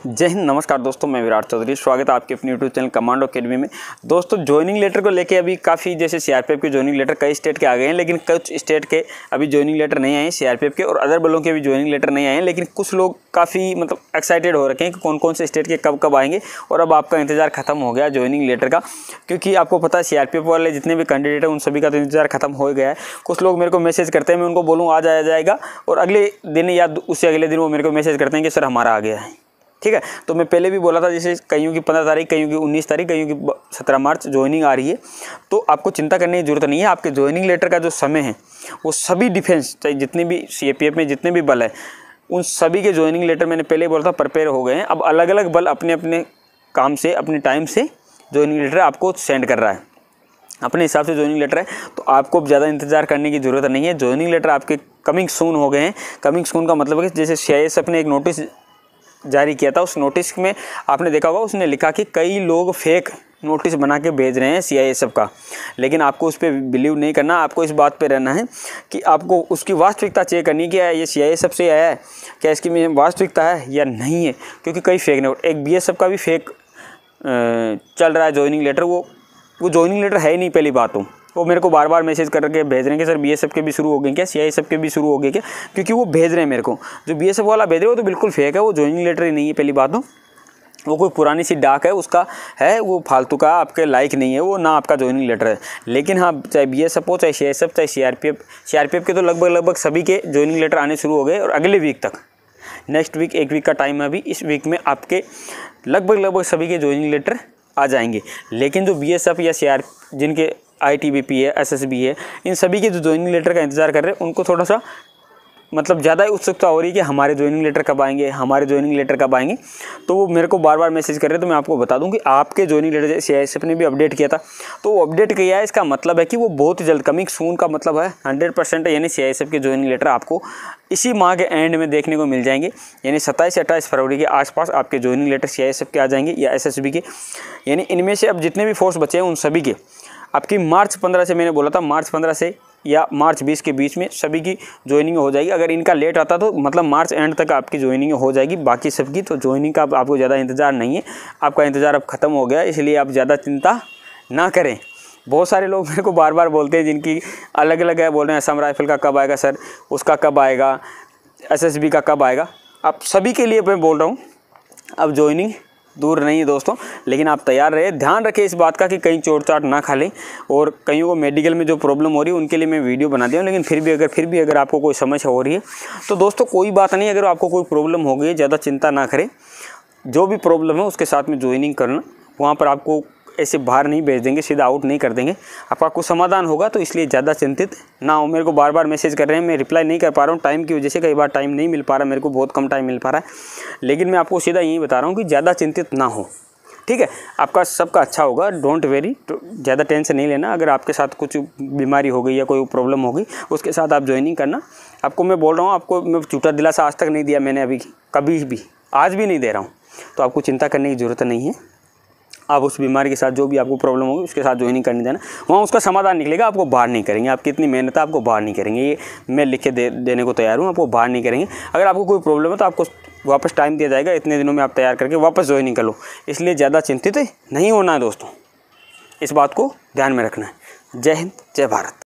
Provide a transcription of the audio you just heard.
जय हिंद, नमस्कार दोस्तों, मैं विराट चौधरी। स्वागत है आपके अपने यूट्यूब चैनल कमांडो अकेडमी में। दोस्तों, ज्वाइनिंग लेटर को लेके अभी काफ़ी जैसे सीआरपीएफ के ज्वाइनिंग लेटर कई स्टेट के आ गए हैं, लेकिन कुछ स्टेट के अभी ज्वाइनिंग लेटर नहीं आए हैं। सीआरपीएफ के और अदर बलों के भी ज्वाइनिंग लेटर नहीं आए हैं, लेकिन कुछ लोग काफ़ी एक्साइटेड हो रखे हैं कि कौन कौन से स्टेट के कब कब आएंगे। और अब आपका इंतजार खत्म हो गया ज्वाइनिंग लेटर का, क्योंकि आपको पता है सीआरपीएफ वाले जितने भी कैंडिडेट हैं उन सभी का तो इंतजार खत्म हो गया है। कुछ लोग मेरे को मैसेज करते हैं, मैं उनको बोलूँ आ जाएगा, और अगले दिन या उससे अगले दिन वो मेरे को मैसेज करते हैं कि सर हमारा आ गया है। ठीक है, तो मैं पहले भी बोला था, जैसे कईयों की 15 तारीख, कईयों की 19 तारीख, कईयों की 17 मार्च ज्वाइनिंग आ रही है। तो आपको चिंता करने की जरूरत नहीं है। आपके ज्वाइनिंग लेटर का जो समय है वो सभी डिफेंस, चाहे जितने भी सीएपीएफ में जितने भी बल है, उन सभी के ज्वाइनिंग लेटर मैंने पहले बोला था प्रिपेयर हो गए हैं। अब अलग अलग बल अपने अपने काम से, अपने टाइम से ज्वाइनिंग लेटर आपको सेंड कर रहा है, अपने हिसाब से ज्वाइनिंग लेटर है। तो आपको अब ज़्यादा इंतजार करने की ज़रूरत नहीं है। ज्वाइनिंग लेटर आपके कमिंग सून हो गए हैं। कमिंग सून का मतलब है कि जैसे सीआईएसएफ ने एक नोटिस जारी किया था, उस नोटिस में आपने देखा होगा, उसने लिखा कि कई लोग फेक नोटिस बना के भेज रहे हैं सीआईएसएफ का। लेकिन आपको उस पर बिलीव नहीं करना, आपको इस बात पे रहना है कि आपको उसकी वास्तविकता चेक करनी कि ये सीआईएसएफ से आया है, क्या इसकी में वास्तविकता है या नहीं है। क्योंकि कई फेक नोट, एक बीएसएफ का भी फेक चल रहा है ज्वाइनिंग लेटर। वो ज्वाइनिंग लेटर है ही नहीं। पहली बात तो वो मेरे को बार बार मैसेज करके भेज रहे हैं कि सर बीएसएफ के भी शुरू हो गए क्या, सीआईएसएफ के भी शुरू हो गए क्या। क्योंकि वो भेज रहे हैं मेरे को, जो बीएसएफ वाला भेज रहे हैं वो तो बिल्कुल फेक है, वो ज्वाइनिंग लेटर ही नहीं है। पहली बात तो वो कोई पुरानी सी डाक है, उसका है, वो फालतू का, आपके लायक नहीं है वो, ना आपका ज्वाइनिंग लेटर है। लेकिन हाँ, चाहे बीएसएफ हो, चाहे सीआईएसएफ, चाहे सीआरपीएफ के तो लगभग सभी के ज्वाइनिंग लेटर आने शुरू हो गए। और अगले वीक तक, नेक्स्ट वीक, एक वीक का टाइम है अभी, इस वीक में आपके लगभग सभी के ज्वाइनिंग लेटर आ जाएंगे। लेकिन जो बीएसएफ या सीआर, जिनके आईटीबीपी है, एसएसबी है, इन सभी के जो ज्वाइनिंग लेटर का इंतजार कर रहे हैं, उनको थोड़ा सा ज़्यादा ही उत्सुकता हो रही है कि हमारे ज्वाइनिंग लेटर कब आएंगे, हमारे ज्वाइनिंग लेटर कब आएंगे। तो वो मेरे को बार बार मैसेज कर रहे हैं। तो मैं आपको बता दूं कि आपके ज्वाइनिंग लेटर सीआईएसएफ ने भी अपडेट किया था, तो वो अपडेट किया है। इसका मतलब है कि वो बहुत जल्द, कमिंग सून का मतलब है 100%, यानी सीआईएसएफ के ज्वाइनिंग लेटर आपको इसी माह के एंड में देखने को मिल जाएंगे। यानी 27 या 28 फरवरी के आसपास आपके ज्वाइनिंग लेटर सीआईएसएफ के आ जाएंगे या एसएसबी के। यानी इनमें से अब जितने भी फोर्स बचे हैं उन सभी के आपकी मार्च 15 से, मैंने बोला था मार्च 15 से या मार्च 20 के बीच में सभी की ज्वाइनिंग हो जाएगी। अगर इनका लेट आता तो मतलब मार्च एंड तक आपकी ज्वाइनिंग हो जाएगी। बाकी सबकी तो ज्वाइनिंग का आपको ज़्यादा इंतज़ार नहीं है, आपका इंतज़ार अब ख़त्म हो गया, इसलिए आप ज़्यादा चिंता ना करें। बहुत सारे लोग मेरे को बार बार बोलते हैं, जिनकी अलग अलग है, बोल रहे हैं असम राइफल का कब आएगा सर, उसका कब आएगा, एसएसबी का कब आएगा। आप सभी के लिए मैं बोल रहा हूँ, अब ज्वाइनिंग दूर नहीं है दोस्तों, लेकिन आप तैयार रहे। ध्यान रखें इस बात का कि कहीं चोट चाट ना खा लें। और कईयों को मेडिकल में जो प्रॉब्लम हो रही है उनके लिए मैं वीडियो बना दिया हूँ, लेकिन फिर भी अगर आपको कोई समस्या हो रही है तो दोस्तों कोई बात नहीं। अगर आपको कोई प्रॉब्लम हो गई, ज़्यादा चिंता ना करें। जो भी प्रॉब्लम है उसके साथ में ज्वाइनिंग करना, वहाँ पर आपको ऐसे बाहर नहीं भेज देंगे, सीधा आउट नहीं कर देंगे, आपका कुछ समाधान होगा। तो इसलिए ज़्यादा चिंतित ना हो। मेरे को बार बार मैसेज कर रहे हैं, मैं रिप्लाई नहीं कर पा रहा हूँ टाइम की वजह से, कई बार टाइम नहीं मिल पा रहा, मेरे को बहुत कम टाइम मिल पा रहा है। लेकिन मैं आपको सीधा यही बता रहा हूँ कि ज़्यादा चिंतित ना हो, ठीक है। आपका सबका अच्छा होगा, डोंट वेरी, ज़्यादा टेंशन नहीं लेना। अगर आपके साथ कुछ बीमारी हो गई या कोई प्रॉब्लम हो गई, उसके साथ आप ज्वाइनिंग करना। आपको मैं बोल रहा हूँ, आपको मैं झूठा दिलासा आज तक नहीं दिया मैंने, अभी कभी भी, आज भी नहीं दे रहा हूँ। तो आपको चिंता करने की ज़रूरत नहीं है। आप उस बीमारी के साथ, जो भी आपको प्रॉब्लम होगी उसके साथ ज्वाइनिंग करने देना, वहाँ उसका समाधान निकलेगा। आपको बाहर नहीं करेंगे, आपकी इतनी मेहनत है, आपको बाहर नहीं करेंगे, ये मैं लिख के देने को तैयार हूँ। आपको बाहर नहीं करेंगे। अगर आपको कोई प्रॉब्लम है तो आपको वापस टाइम दिया जाएगा, इतने दिनों में आप तैयार करके वापस ज्वाइनिंग कर लो। इसलिए ज़्यादा चिंतित नहीं होना है दोस्तों, इस बात को ध्यान में रखना है। जय हिंद, जय भारत।